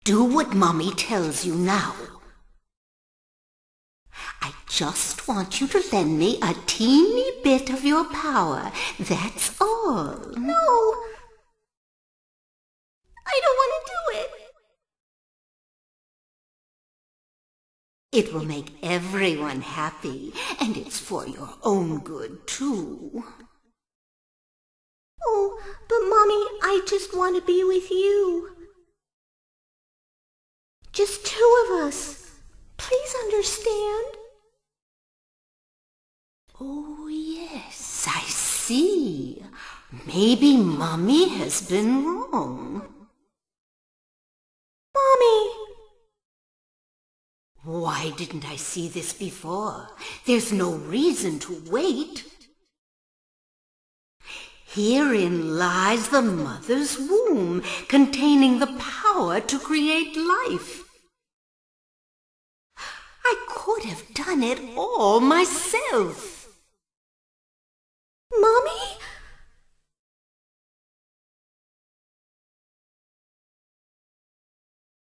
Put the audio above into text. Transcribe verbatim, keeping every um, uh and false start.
Do what Mommy tells you now. I just want you to lend me a teeny bit of your power. That's all. No. I don't want to do it. It will make everyone happy, and it's for your own good, too. Oh, but Mommy, I just want to be with you. Just two of us. Please understand. Oh, yes, I see. Maybe Mommy has been wrong. Mommy! Why didn't I see this before? There's no reason to wait. Herein lies the mother's womb, containing the power to create life. I could have done it all myself.